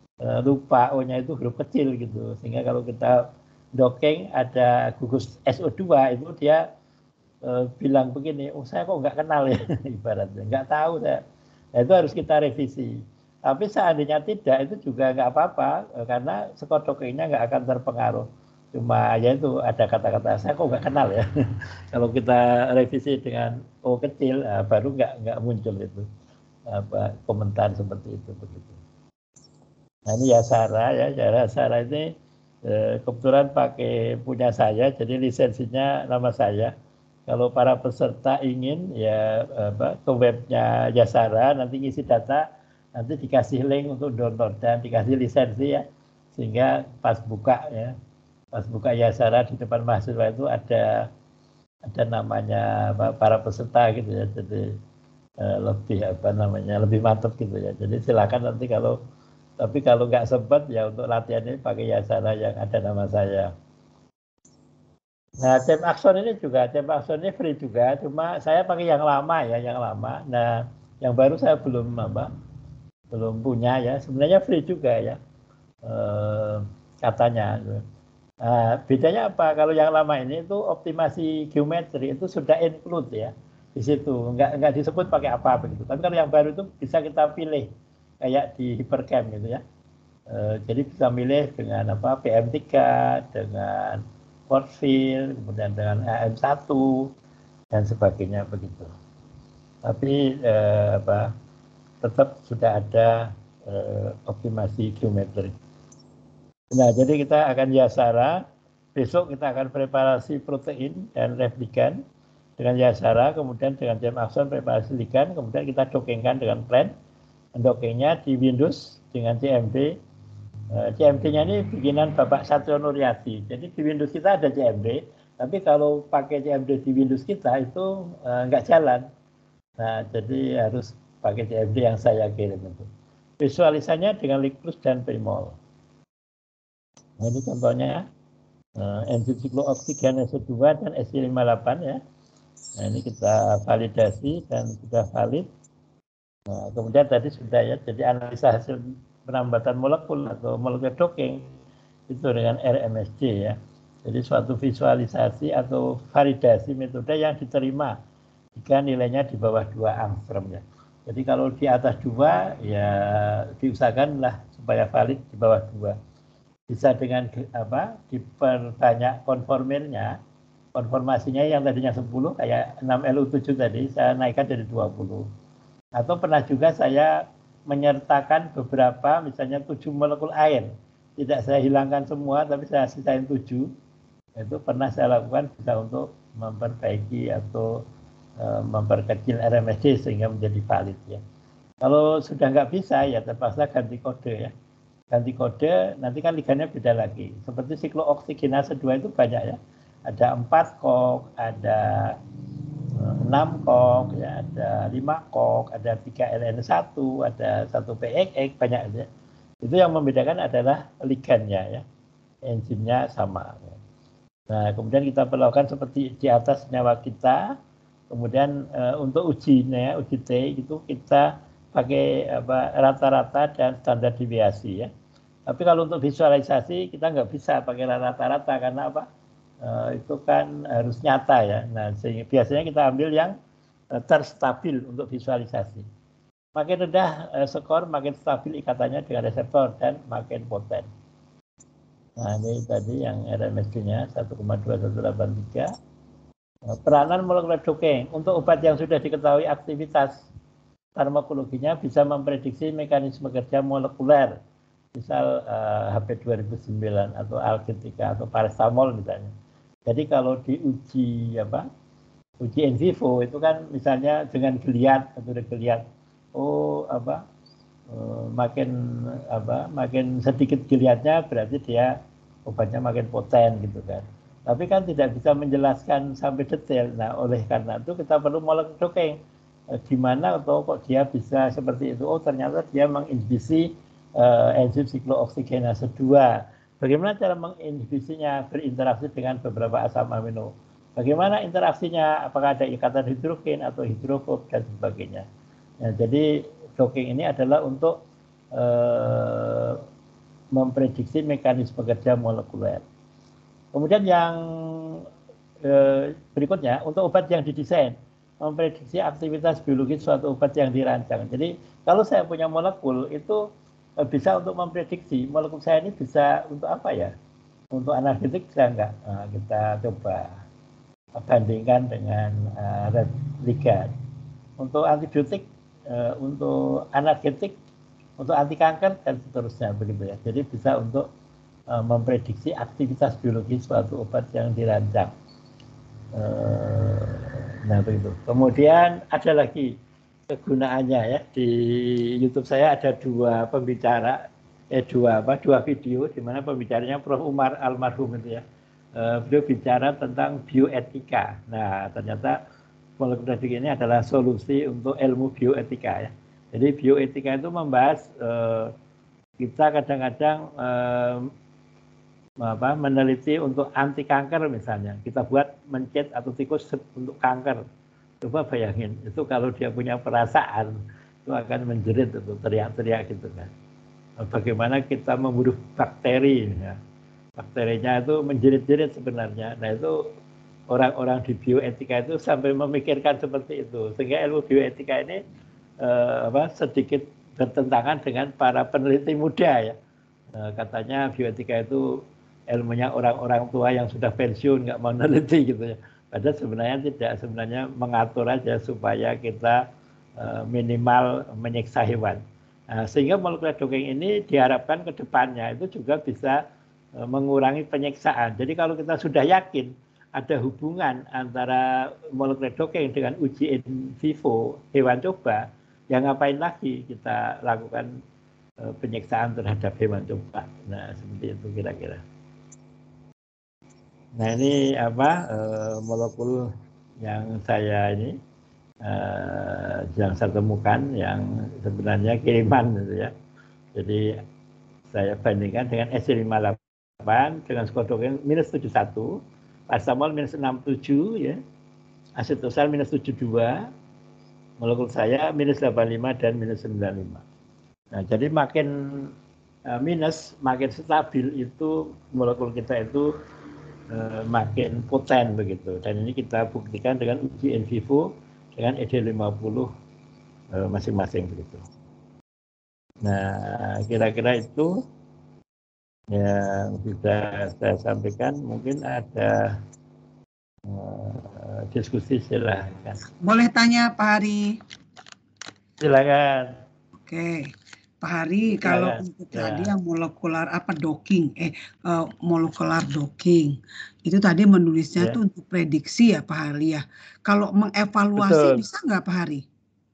lupa O-nya itu huruf kecil gitu, sehingga kalau kita docking ada gugus S O dua itu dia e, bilang begini, oh saya kok nggak kenal ya, ibaratnya nggak tahu saya. Nah, itu harus kita revisi. Tapi seandainya tidak, itu juga nggak apa-apa, e, karena skor dockingnya nggak akan terpengaruh. Cuma ya itu ada kata-kata saya kok nggak kenal ya. Kalau kita revisi dengan O kecil, nah, baru nggak nggak muncul itu apa komentar seperti itu begitu. Nah ini Yasara ya, Yasara ini eh, kebetulan pakai punya saya, jadi lisensinya nama saya. Kalau para peserta ingin ya apa, ke webnya Yasara, nanti ngisi data, nanti dikasih link untuk download dan dikasih lisensi ya, sehingga pas buka ya, pas buka Yasara di depan mahasiswa itu ada ada namanya apa, para peserta gitu ya, jadi eh, lebih apa namanya lebih mantap gitu ya. Jadi silakan nanti kalau tapi kalau nggak sempat ya untuk latihan ini pakai Yasara yang ada nama saya. Nah, Cem Akson ini juga, Cem Akson ini free juga, cuma saya pakai yang lama ya, yang lama. Nah, yang baru saya belum apa, belum punya ya. Sebenarnya free juga ya, eh, katanya. Nah, bedanya apa? Kalau yang lama ini itu optimasi geometri itu sudah include ya di situ, nggak nggak disebut pakai apa begitu. Tapi kalau yang baru itu bisa kita pilih kayak di Hypercamp gitu ya. Eh, jadi bisa milih dengan apa P M tiga, dengan force field, kemudian dengan A M satu dan sebagainya begitu. Tapi eh, apa tetap sudah ada eh, optimasi geometri. Nah, jadi kita akan Yasara, besok kita akan preparasi protein dan replikan dengan Yasara, kemudian dengan Cem Akson preparasi ligan, kemudian kita dokengkan dengan plan, mendokengnya di Windows dengan C M D. C M D-nya ini bikinan Bapak Satrio Nuryadi. Jadi di Windows kita ada C M D, tapi kalau pakai C M D di Windows kita itu uh, nggak jalan. Nah, jadi harus pakai C M D yang saya kirim itu. Visualisasinya dengan Liklus dan Primol. Nah, ini contohnya uh, enzim siklooksigenase dua dan S C lima puluh delapan ya. Nah, ini kita validasi dan sudah valid. Nah, kemudian tadi sudah ya, jadi analisa hasil penambatan molekul atau molekul dokeng itu dengan R M S D ya. Jadi suatu visualisasi atau validasi metode yang diterima jika nilainya di bawah dua angstrom ya. Jadi kalau di atas dua ya diusahakanlah supaya valid di bawah dua. Bisa dengan apa? Diperbanyak konformirnya, konformasinya yang tadinya sepuluh kayak enam L U tujuh tadi saya naikkan jadi dua puluh. Atau pernah juga saya menyertakan beberapa, misalnya tujuh molekul air. Tidak saya hilangkan semua, tapi saya sisain tujuh. Itu pernah saya lakukan bisa untuk memperbaiki atau e, memperkecil R M S D sehingga menjadi valid ya. Kalau sudah nggak bisa ya terpaksa ganti kode ya. Ganti kode, nanti kan ligannya beda lagi. Seperti siklooksigenase dua itu banyak ya. Ada empat kok, ada enam kok, ya, ada lima kok, ada tiga L N satu, ada satu P X X, banyak ya. Itu yang membedakan adalah ligannya ya, enzimnya sama. Nah, kemudian kita perlakukan seperti di atas senyawa kita, kemudian e, untuk ujinya, uji T itu kita pakai apa, rata-rata dan standar deviasi ya. Tapi kalau untuk visualisasi kita nggak bisa pakai rata-rata karena apa? Uh, itu kan harus nyata ya. Nah, sehingga biasanya kita ambil yang uh, terstabil untuk visualisasi. Makin rendah uh, skor, makin stabil ikatannya dengan reseptor dan makin poten. Nah, ini tadi yang R M S D-nya satu koma dua satu delapan tiga. Uh, peranan molekuler dokeng untuk obat yang sudah diketahui aktivitas farmakologinya bisa memprediksi mekanisme kerja molekuler. Misal uh, H P dua ribu sembilan atau alketika atau paracetamol misalnya. Jadi kalau diuji apa, uji in vivo itu kan misalnya dengan geliat atau geliat, oh apa, uh, makin apa, makin sedikit geliatnya berarti dia obatnya makin poten gitu kan. Tapi kan tidak bisa menjelaskan sampai detail. Nah, oleh karena itu kita perlu molekul dokeng. Uh, gimana atau kok dia bisa seperti itu? Oh, ternyata dia menginhibisi uh, enzim siklooksigenase dua. Bagaimana cara menginhibisinya berinteraksi dengan beberapa asam amino? Bagaimana interaksinya? Apakah ada ikatan hidrogen atau hidrofob dan sebagainya? Nah, jadi docking ini adalah untuk eh, memprediksi mekanisme kerja molekuler. Kemudian yang eh, berikutnya untuk obat yang didesain, memprediksi aktivitas biologis suatu obat yang dirancang. Jadi kalau saya punya molekul itu bisa untuk memprediksi molekul saya ini bisa untuk apa ya? Untuk analgetik bisa enggak? Nah, kita coba bandingkan dengan uh, ligan. Untuk antibiotik, uh, untuk analgetik, untuk anti kanker dan seterusnya begitu ya. Jadi bisa untuk uh, memprediksi aktivitas biologis suatu obat yang dirancang. Uh, nah begitu. Kemudian ada lagi kegunaannya ya, di YouTube saya ada dua pembicara eh dua apa dua video di mana pembicaranya Profesor Umar almarhum itu ya. Uh, beliau bicara tentang bioetika. Nah, ternyata molekular genetik ini adalah solusi untuk ilmu bioetika ya. Jadi bioetika itu membahas uh, kita kadang-kadang uh, apa, meneliti untuk anti kanker misalnya. Kita buat mencet atau tikus untuk kanker. Coba bayangin, itu kalau dia punya perasaan itu akan menjerit itu teriak-teriak gitu kan. Bagaimana kita membunuh bakteri ya. Bakterinya itu menjerit-jerit sebenarnya. Nah itu orang-orang di bioetika itu sampai memikirkan seperti itu. Sehingga ilmu bioetika ini eh, apa, sedikit bertentangan dengan para peneliti muda ya. Eh, katanya bioetika itu ilmunya orang-orang tua yang sudah pensiun nggak mau meneliti gitu ya. Padahal sebenarnya tidak, sebenarnya mengatur aja supaya kita eh, minimal menyiksa hewan. Nah, sehingga molekular dogeng ini diharapkan ke depannya itu juga bisa mengurangi penyiksaan. Jadi kalau kita sudah yakin ada hubungan antara molekular dogeng dengan uji in vivo hewan coba, ya ngapain lagi kita lakukan penyiksaan terhadap hewan coba. Nah seperti itu kira-kira. Nah ini apa molekul yang saya ini yang saya temukan yang sebenarnya kiriman gitu ya. Jadi saya bandingkan dengan S lima puluh delapan dengan skor dogeng minus tujuh puluh satu, paracetamol minus enam puluh tujuh ya, asitosal minus tujuh puluh dua, molekul saya minus delapan puluh lima dan minus sembilan puluh lima. Nah, jadi makin uh, minus, makin stabil itu molekul kita itu uh, makin poten begitu. Dan ini kita buktikan dengan uji in vivo dengan E D lima puluh uh, masing-masing begitu. Nah, kira-kira itu yang bisa saya sampaikan. Mungkin ada uh, diskusi, silahkan. Boleh tanya Pak Hari? Silakan. Oke, Pak Hari, silakan. Kalau untuk ya. Tadi yang molekular apa docking, eh uh, molekular docking itu tadi menulisnya ya. Tuh untuk prediksi ya Pak Hari ya. Kalau mengevaluasi betul. Bisa nggak Pak Hari?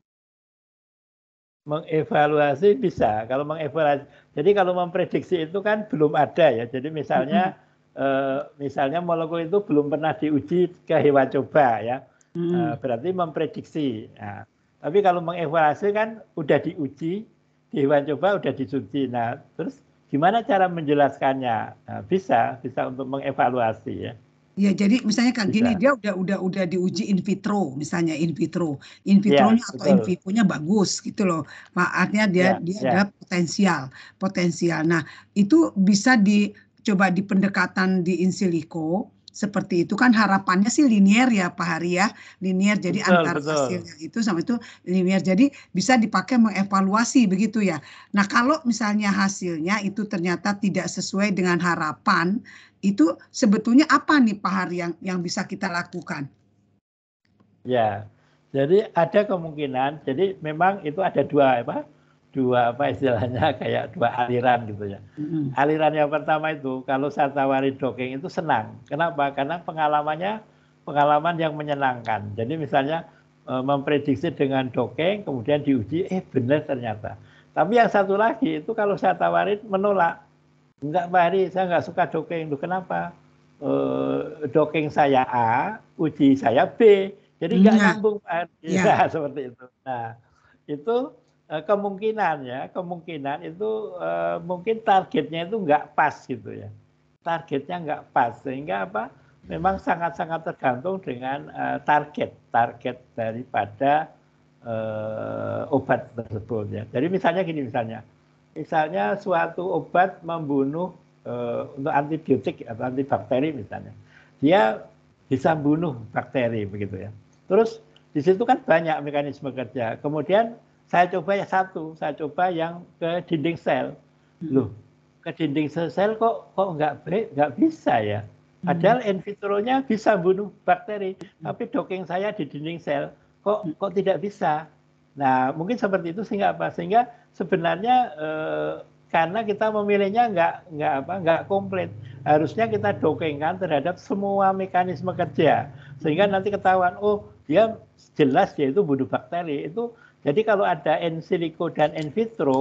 Mengevaluasi bisa. Kalau mengevaluasi, jadi kalau memprediksi itu kan belum ada ya. Jadi misalnya, mm-hmm. eh, misalnya molekul itu belum pernah diuji ke hewan coba ya. Mm. Eh, berarti memprediksi. Nah, tapi kalau mengevaluasi kan udah diuji di hewan coba, udah diuji. Nah, terus gimana cara menjelaskannya? Nah, bisa, bisa untuk mengevaluasi ya. Ya, jadi misalnya kan gini, dia udah udah udah diuji in vitro, misalnya in vitro, in vitronya ya, atau in vivonya bagus gitu loh, Pak. Artinya dia ya, dia ya. Ada potensial, potensial. Nah, itu bisa dicoba di pendekatan di in silico seperti itu kan harapannya sih linear ya Pak Hari ya, linear. Jadi betul, antara betul. Hasilnya itu sama itu linear. Jadi bisa dipakai mengevaluasi begitu ya. Nah, kalau misalnya hasilnya itu ternyata tidak sesuai dengan harapan, itu sebetulnya apa nih Pak Hari yang yang bisa kita lakukan? Ya, jadi ada kemungkinan. Jadi memang itu ada dua apa? Dua apa istilahnya kayak dua aliran gitu ya. Mm-hmm. Aliran yang pertama itu kalau Sartawari dogeng itu senang. Kenapa? Karena pengalamannya pengalaman yang menyenangkan. Jadi misalnya e, memprediksi dengan dogeng kemudian diuji, eh benar ternyata. Tapi yang satu lagi itu kalau Sartawari menolak. Enggak Pak Hari, saya nggak suka dogeng. Loh, kenapa? E, dogeng saya A, uji saya B. Jadi nggak nah, nyambung Pak Hari. Ya. Ya, seperti itu. Nah, itu e, kemungkinan ya, kemungkinan itu e, mungkin targetnya itu nggak pas gitu ya. Targetnya nggak pas. Sehingga apa? Memang sangat-sangat tergantung dengan e, target. Target daripada e, obat tersebut ya. Jadi misalnya gini misalnya. Misalnya suatu obat membunuh e, untuk antibiotik atau antibakteri misalnya, dia bisa bunuh bakteri begitu ya. Terus di situ kan banyak mekanisme kerja. Kemudian saya coba ya satu, saya coba yang ke dinding sel. Loh, ke dinding sel kok kok nggak nggak bisa ya. Padahal in vitronya bisa bunuh bakteri, tapi dogeng saya di dinding sel kok kok tidak bisa. Nah, mungkin seperti itu sehingga apa? Sehingga sebenarnya eh, karena kita memilihnya nggak nggak apa nggak komplit. Harusnya kita dogengkan terhadap semua mekanisme kerja sehingga nanti ketahuan oh dia jelas dia itu bunuh bakteri itu. Jadi kalau ada in silico dan in vitro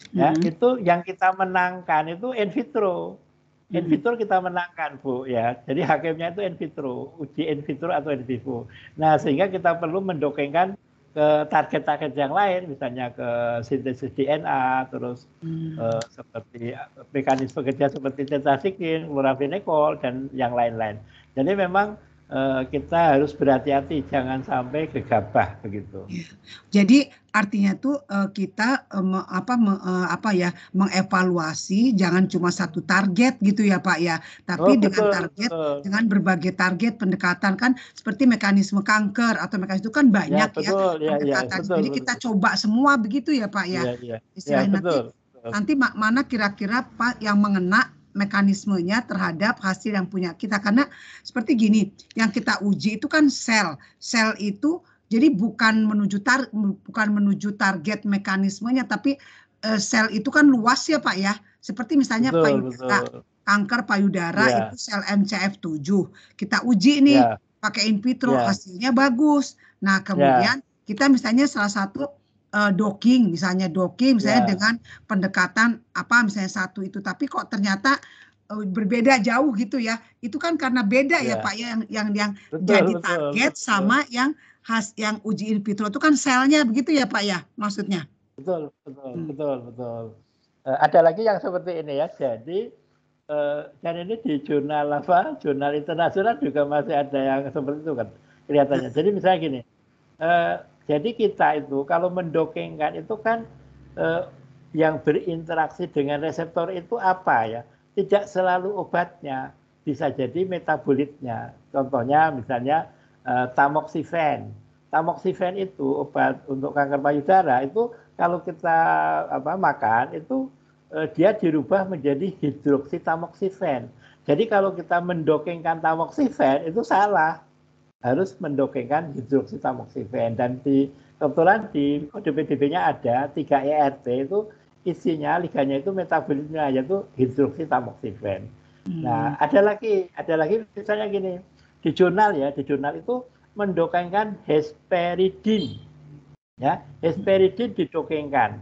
Ya, Mm-hmm. itu yang kita menangkan itu in vitro. In vitro kita menangkan, Bu, ya. Jadi hakimnya itu in vitro, uji in vitro atau in vivo. Nah, sehingga kita perlu mendokengkan ke target-target yang lain, misalnya ke sintesis D N A, terus hmm. eh, seperti mekanisme kerja seperti tetrasikline, chloramphenicol, dan yang lain-lain. Jadi memang eh, kita harus berhati-hati, jangan sampai gegabah begitu. Ya. Jadi artinya tuh uh, kita uh, me, apa me, uh, apa ya mengevaluasi jangan cuma satu target gitu ya Pak ya, tapi oh, dengan betul, target betul. Dengan berbagai target pendekatan kan seperti mekanisme kanker atau mekanisme itu kan banyak ya, betul, ya pendekatan. Ya, ya, Jadi betul. Kita coba semua begitu ya Pak ya. Ya, ya. Istilahnya Ya, nanti betul. nanti mana kira-kira Pak yang mengena mekanismenya terhadap hasil yang punya kita, karena seperti gini yang kita uji itu kan sel, sel itu jadi bukan menuju tar, bukan menuju target mekanismenya, tapi uh, sel itu kan luas ya Pak ya. Seperti misalnya betul, payudara, betul. Kanker payudara yeah. itu sel M C F tujuh. Kita uji nih yeah. pakai in vitro, yeah. hasilnya bagus. Nah kemudian yeah. kita misalnya salah satu uh, docking, misalnya docking, misalnya yeah. dengan pendekatan apa misalnya satu itu, tapi kok ternyata uh, berbeda jauh gitu ya. Itu kan karena beda yeah. ya Pak ya yang yang yang betul, jadi betul, target betul. sama yang khas yang uji in vitro itu kan selnya begitu ya Pak ya maksudnya. Betul, betul, hmm. betul, betul. Uh, ada lagi yang seperti ini ya. Jadi uh, dan ini di jurnal apa? Jurnal internasional juga masih ada yang seperti itu kan kelihatannya. Jadi misalnya gini. Uh, jadi kita itu kalau mendokengkan itu kan uh, yang berinteraksi dengan reseptor itu apa ya? Tidak selalu obatnya, bisa jadi metabolitnya. Contohnya misalnya Uh, tamoxifen. Tamoxifen itu obat untuk kanker payudara itu kalau kita apa makan itu uh, dia dirubah menjadi hidroksitamoxifen. Jadi kalau kita mendokengkan tamoxifen itu salah. Harus mendokengkan hidroksitamoxifen, dan di kebetulan di kode P D B-nya ada tiga E R T itu isinya liganya itu metabolitnya yaitu hidroksitamoxifen. Hmm. Nah, ada lagi ada lagi misalnya gini. Di jurnal ya, di jurnal itu mendokengkan hesperidin. Ya, hesperidin didokengkan.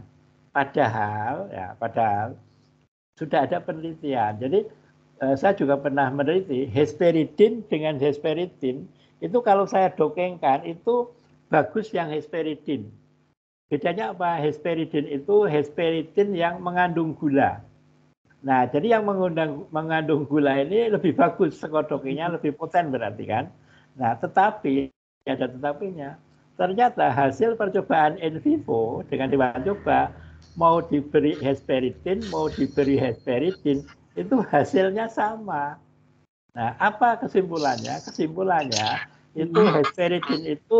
Padahal ya, padahal sudah ada penelitian. Jadi eh, saya juga pernah meneliti hesperidin dengan hesperidin itu kalau saya dokengkan itu bagus yang hesperidin. Bedanya apa? Hesperidin itu hesperidin yang mengandung gula. Nah, jadi yang mengundang, mengandung gula ini lebih bagus, sekodoknya lebih poten berarti kan. Nah, tetapi, ada tetapinya, ternyata hasil percobaan in vivo dengan hewan coba, mau diberi hesperidin, mau diberi hesperidin, itu hasilnya sama. Nah, apa kesimpulannya? Kesimpulannya, itu hesperidin itu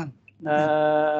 eh,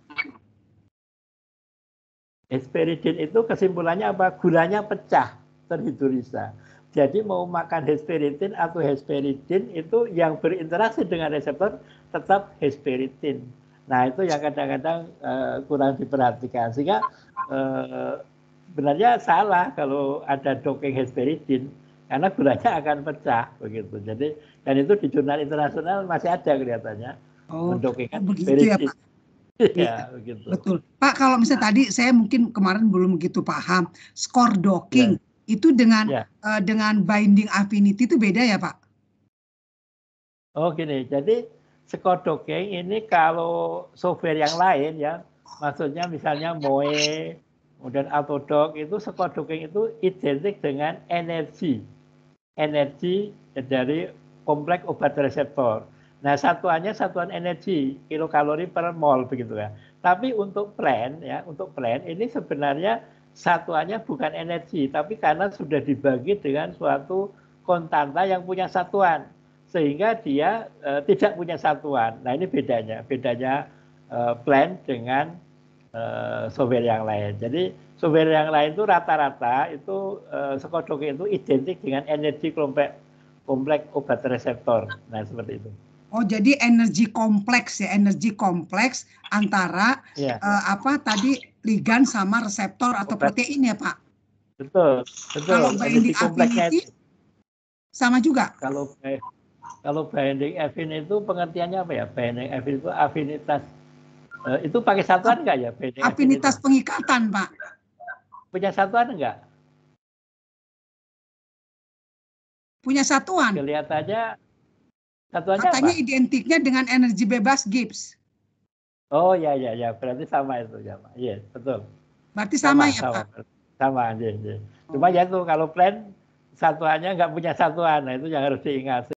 hesperidin itu kesimpulannya apa? Gulanya pecah, terhidrolisa. Jadi mau makan hesperidin atau hesperidin itu yang berinteraksi dengan reseptor tetap hesperidin. Nah itu yang kadang-kadang uh, kurang diperhatikan. Sehingga uh, sebenarnya salah kalau ada dokeng hesperidin karena gulanya akan pecah begitu. Jadi dan itu di jurnal internasional masih ada kelihatannya. Oh, mendokengkan begitu hesperidin. Ya Pak. Ya, begitu. Betul. Pak, kalau misalnya tadi saya mungkin kemarin belum begitu paham, skor docking ya. Itu dengan ya. uh, dengan binding affinity itu beda ya, Pak? Oh, gini. Jadi skor docking ini kalau software yang lain ya, maksudnya misalnya M O E, kemudian Autodoc itu skor docking itu identik dengan energi. Energi dari kompleks obat reseptor. Nah, satuannya satuan energi, kilokalori per mol begitu ya. Tapi untuk plan ya, untuk plan ini sebenarnya satuannya bukan energi, tapi karena sudah dibagi dengan suatu konstanta yang punya satuan, sehingga dia e, tidak punya satuan. Nah, ini bedanya, bedanya e, plan dengan e, software yang lain. Jadi software yang lain itu rata-rata itu e, skodokeng itu identik dengan energi kompleks kompleks obat reseptor. Nah, seperti itu. Oh, jadi energi kompleks ya, energi kompleks antara yeah. uh, apa tadi ligan sama reseptor atau Obat. Protein ya, Pak? Betul, betul. Kalau binding affinity sama juga? Kalau kalau binding affinity itu pengertiannya apa ya? Binding affinity itu afinitas uh, itu pakai satuan nggak ya? Binding afinitas affinity pengikatan, Pak. Punya satuan enggak? Punya satuan. Kelihatannya satuannya Katanya apa? identiknya dengan energi bebas Gibbs. Oh ya ya ya, berarti sama itu ya, Pak. Iya, betul. Berarti sama, sama ya, sama, Pak? Sama, ya, ya. Cuma oh. ya tuh kalau plan satuannya nggak punya satuan, nah itu yang harus diingat.